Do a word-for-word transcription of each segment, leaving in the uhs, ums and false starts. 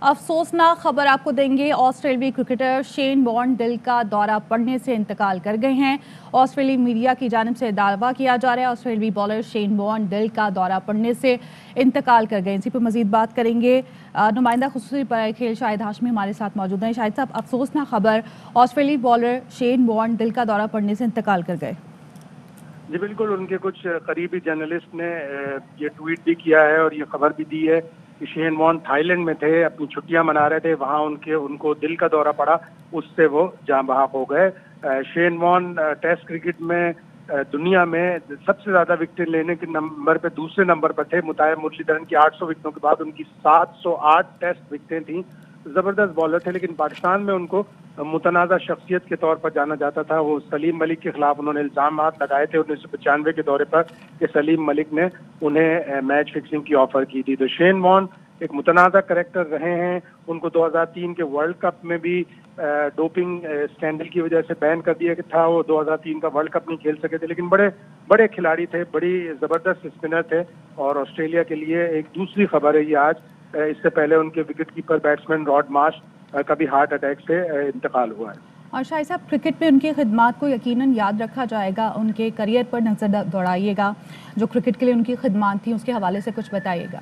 अफसोसनाक खबर आपको देंगे। ऑस्ट्रेलियाई क्रिकेटर शेन वॉर्न दिल का दौरा पड़ने से इंतकाल कर गए हैं। ऑस्ट्रेलियाई मीडिया की जानिब से दावा किया जा रहा है ऑस्ट्रेलियाई बॉलर शेन वॉर्न दिल का दौरा पड़ने से इंतकाल कर गए। इसी पर मजीद बात करेंगे। नुमाइंदा खुसूसी पर खेल शाहिद हाशमी हमारे साथ मौजूद हैं। शाहिद साहब, अफसोसनाक खबर, ऑस्ट्रेलियाई बॉलर शेन वॉर्न दिल का दौरा पड़ने से इंतकाल कर गए। जी बिल्कुल, उनके कुछ करीबी जर्नलिस्ट ने ये ट्वीट भी किया है और ये खबर भी दी है कि शेन वॉर्न थाईलैंड में थे, अपनी छुट्टियां मना रहे थे, वहां उनके उनको दिल का दौरा पड़ा, उससे वो जाँ बहक हो गए। शेन वॉर्न टेस्ट क्रिकेट में दुनिया में सबसे ज्यादा विकेट लेने के नंबर पे दूसरे नंबर पर थे। मुताहिर मुरलीधरन की आठ सौ विकेटों के बाद उनकी सात सौ आठ टेस्ट विकेटें थी। जबरदस्त बॉलर थे, लेकिन पाकिस्तान में उनको मुतनाज़ा शख्सियत के तौर पर जाना जाता था। वो सलीम मलिक के खिलाफ उन्होंने इल्जाम लगाए थे उन्नीस सौ पचानवे के दौरे पर कि सलीम मलिक ने उन्हें मैच फिक्सिंग की ऑफर की थी। तो शेन वॉर्न एक मुतनाज़ा करैक्टर रहे हैं। उनको दो हज़ार तीन के वर्ल्ड कप में भी डोपिंग स्कैंडल की वजह से बैन कर दिया था। वो दो हज़ार तीन का वर्ल्ड कप नहीं खेल सके थे, लेकिन बड़े बड़े खिलाड़ी थे, बड़ी जबरदस्त स्पिनर थे। और ऑस्ट्रेलिया के लिए एक दूसरी खबर है ये आज, इससे पहले उनके wicket keeper batsman Rod Marsh का भी हार्ट अटैक से इंतकाल हुआ है। और शाहिद साहब, क्रिकेट में उनकी खिदमात को यकीनन याद रखा जाएगा। उनके करियर पर नजर दौड़ाइएगा, जो क्रिकेट के लिए उनकी खिदमात थी उसके हवाले से कुछ बताइएगा।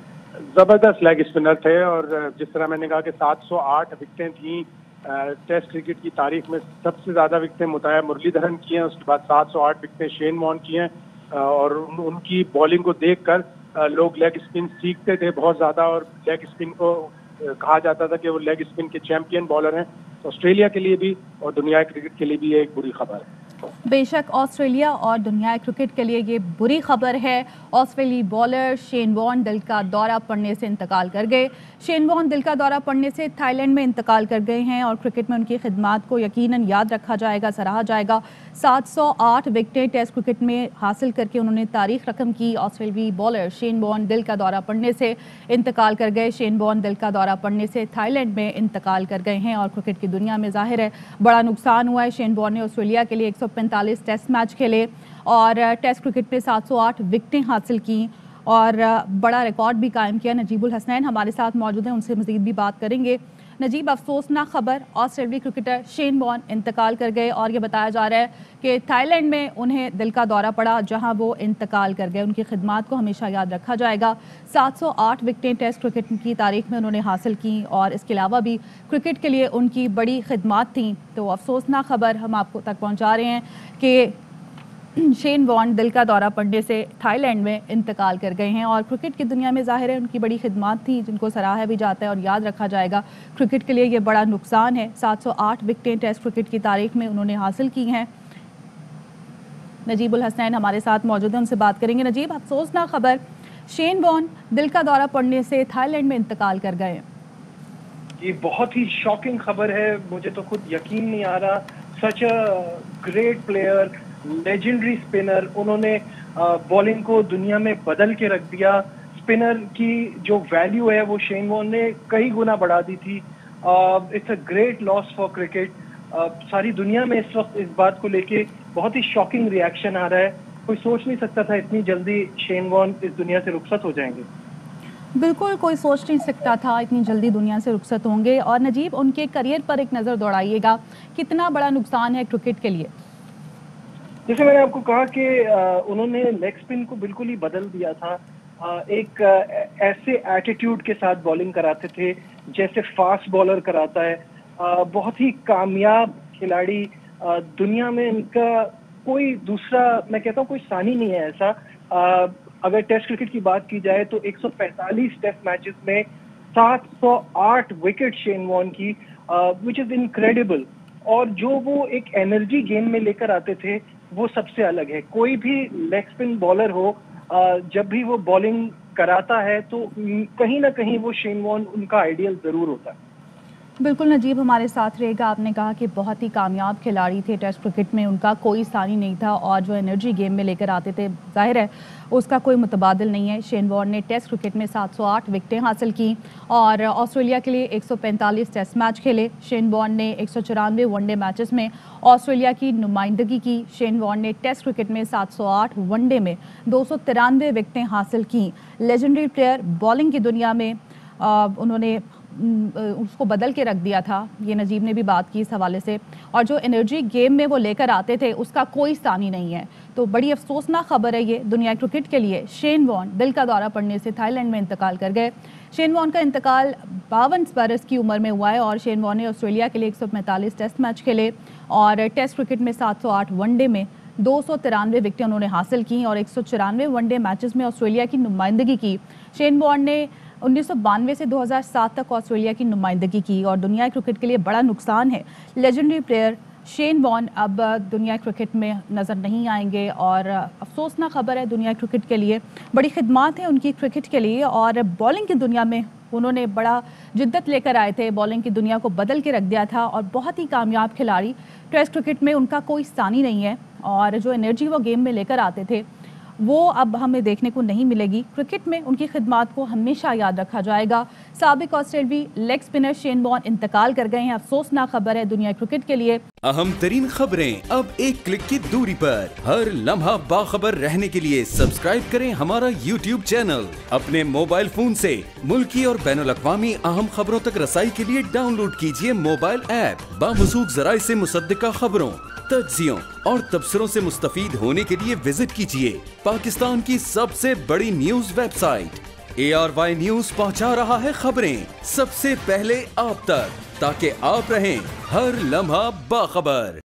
जबरदस्त लेग स्पिनर थे और जिस तरह मैंने कहा कि सात सौ आठ विकेटें थी। टेस्ट क्रिकेट की तारीख में सबसे ज्यादा विकेटें मुताहिर मुरलीधरन की हैं, उसके बाद सात सौ आठ विकेटें शेन वॉर्न की हैं। और उन, उनकी बॉलिंग को देखकर लोग लेग स्पिन सीखते थे बहुत ज्यादा, और लेग स्पिन को कहा जाता था कि वो लेग स्पिन के चैंपियन बॉलर हैं। ऑस्ट्रेलिया के लिए भी और दुनिया क्रिकेट के लिए भी ये एक बुरी खबर है। बेशक ऑस्ट्रेलिया और दुनिया क्रिकेट के लिए ये बुरी खबर है। ऑस्ट्रेलियाई बॉलर शेन वॉर्न दिल का दौरा पड़ने से इंतकाल कर गए। शेन वॉर्न दिल का दौरा पड़ने से थाईलैंड में इंतकाल कर गए हैं और क्रिकेट में उनकी खिदमात को यकीनन याद रखा जाएगा, सराहा जाएगा। सात सौ आठ विकेटें टेस्ट क्रिकेट में हासिल करके उन्होंने तारीख रकम की। ऑस्ट्रेलियाई बॉलर शेन वॉर्न दिल का दौरा पड़ने से इंतकाल कर गए। शेन वॉर्न दिल का दौरा पड़ने से थाईलैंड में इंतकाल कर गए हैं और क्रिकेट की दुनिया में जाहिर है बड़ा नुकसान हुआ है। शेन वॉर्न ने ऑस्ट्रेलिया के लिए एक सौ पैंतालीस टेस्ट मैच खेले और टेस्ट क्रिकेट में सात सौ आठ विकेटें हासिल की और बड़ा रिकॉर्ड भी कायम किया। नजीबुल हसनैन हमारे साथ मौजूद हैं, उनसे मजीद भी बात करेंगे। नजीब, अफसोसनाक खबर, ऑस्ट्रेलियाई क्रिकेटर शेन वॉर्न इंतकाल कर गए और ये बताया जा रहा है कि थाईलैंड में उन्हें दिल का दौरा पड़ा, जहां वो इंतकाल कर गए। उनकी खिदमात को हमेशा याद रखा जाएगा। सात सौ आठ विकेटें टेस्ट क्रिकेट की तारीख में उन्होंने हासिल की और इसके अलावा भी क्रिकेट के लिए उनकी बड़ी खिदमात थी। तो अफसोसनाक खबर हम आपको तक पहुँचा रहे हैं कि शेन वॉर्न दिल का दौरा पड़ने से थाईलैंड में इंतकाल कर गए हैं और क्रिकेट की दुनिया में जाहिर है उनकी बड़ी खिदमात थी, जिनको सराहा भी जाता है और याद रखा जाएगा। क्रिकेट के लिए ये बड़ा नुकसान है। सात सौ आठ विकेटें टेस्ट क्रिकेट की तारीख में उन्होंने हासिल की हैं। नजीबुल हसनैन हमारे साथ मौजूद हैं, उनसे बात करेंगे। नजीब, अफसोसनाक खबर, शेन वॉर्न दिल का दौरा पड़ने से थाईलैंड में इंतकाल कर गए। ये बहुत ही शॉकिंग खबर है, मुझे तो खुद यकीन नहीं आ रहा। Such a great player, legendary spinner, उन्होंने बॉलिंग को दुनिया में बदल के रख दिया। स्पिनर की जो वैल्यू है वो शेन वॉर्न ने कई गुना बढ़ा दी थी। It's a great loss for cricket. सारी दुनिया में इस वक्त इस बात को लेके बहुत ही शॉकिंग रिएक्शन आ रहा है। कोई सोच नहीं सकता था इतनी जल्दी शेन वॉर्न इस दुनिया से रुखसत हो जाएंगे। बिल्कुल कोई सोच नहीं सकता था इतनी जल्दी दुनिया से रुखसत होंगे। और नजीब, उनके करियर पर एक नज़र दौड़ाइएगा, कितना बड़ा नुकसान है क्रिकेट के लिए। जैसे मैंने आपको कहा कि उन्होंने लेग स्पिन को बिल्कुल ही बदल दिया था। एक ऐसे एटीट्यूड के साथ बॉलिंग कराते थे जैसे फास्ट बॉलर कराता है। बहुत ही कामयाब खिलाड़ी, दुनिया में इनका कोई दूसरा, मैं कहता हूँ कोई सानी नहीं है ऐसा। अगर टेस्ट क्रिकेट की बात की जाए तो एक सौ पैंतालीस टेस्ट मैचेस में सात सौ आठ विकेट शेन वॉर्न की, विच इज इनक्रेडिबल। और जो वो एक एनर्जी गेम में लेकर आते थे वो सबसे अलग है। कोई भी लेग स्पिन बॉलर हो, जब भी वो बॉलिंग कराता है तो कहीं ना कहीं वो शेन वॉर्न उनका आइडियल जरूर होता है। बिल्कुल नजीब हमारे साथ रहेगा। आपने कहा कि बहुत ही कामयाब खिलाड़ी थे, टेस्ट क्रिकेट में उनका कोई सानी नहीं था और जो एनर्जी गेम में लेकर आते थे जाहिर है उसका कोई मुतबादिल नहीं है। शेन वॉर्न ने टेस्ट क्रिकेट में सात सौ आठ विकेटें हासिल की और ऑस्ट्रेलिया के लिए एक सौ पैंतालीस टेस्ट मैच खेले। शेन वॉर्न ने एक सौ चौरानवे वनडे मैचेस में ऑस्ट्रेलिया की नुमाइंदगी की। शेन वॉर्न ने टेस्ट क्रिकेट में सात सौ आठ वनडे में दो सौ तिरानवे विकेटें हासिल की। लेजेंडरी प्लेयर, बॉलिंग की दुनिया में आ, उन्होंने उसको बदल के रख दिया था। ये नजीब ने भी बात की इस हवाले से। और जो एनर्जी गेम में वो लेकर आते थे उसका कोई सानी नहीं है। तो बड़ी अफसोसनाक खबर है ये दुनिया क्रिकेट के लिए। शेन वॉर्न दिल का दौरा पड़ने से थाईलैंड में इंतकाल कर गए। शेन वॉर्न का इंतकाल बावन बरस की उम्र में हुआ है और शेन वॉर्न ने ऑस्ट्रेलिया के लिए एक सौ पैंतालीस टेस्ट मैच खेले और टेस्ट क्रिकेट में सात सौ आठ वनडे में दो सौ तिरानवे विकेटें उन्होंने हासिल की और एक सौ चौरानवे वनडे मैचेस में ऑस्ट्रेलिया की नुमाइंदगी की। शेन वॉर्न ने उन्नीस सौ बानवे से दो हज़ार सात तक ऑस्ट्रेलिया की नुमाइंदगी की और दुनिया क्रिकेट के लिए बड़ा नुकसान है। लेजेंडरी प्लेयर शेन वॉर्न अब दुनिया क्रिकेट में नज़र नहीं आएंगे और अफसोसनाक खबर है दुनिया क्रिकेट के लिए। बड़ी खिदमात है उनकी क्रिकेट के लिए और बॉलिंग की दुनिया में उन्होंने बड़ा जिद्दत लेकर आए थे। बॉलिंग की दुनिया को बदल के रख दिया था और बहुत ही कामयाब खिलाड़ी। टेस्ट क्रिकेट में उनका कोई सानी नहीं है और जो एनर्जी वो गेम में लेकर आते थे वो अब हमें देखने को नहीं मिलेगी। क्रिकेट में उनकी खिदमात को हमेशा याद रखा जाएगा। साबिक ऑस्ट्रेलियावी लेग स्पिनर शेन वॉर्न इंतकाल कर गए हैं। अफसोसनाक खबर है दुनिया क्रिकेट के लिए। अहम तरीन खबरें अब एक क्लिक की दूरी पर। हर लम्हा बाखबर रहने के लिए सब्सक्राइब करें हमारा यूट्यूब चैनल। अपने मोबाइल फोन से मुल्की और बैनुल अक़वामी अहम खबरों तक रसाई के लिए डाउनलोड कीजिए मोबाइल ऐप। बावसूख ज़राए से मुसद्दिका खबरों, तज्ज़ियों और तबसरों से मुस्तफीद होने के लिए विजिट कीजिए पाकिस्तान की सबसे बड़ी news website. A R Y news पहुंचा रहा है खबरें सबसे पहले आप तक, ताकि आप रहें हर लम्हा बाखबर।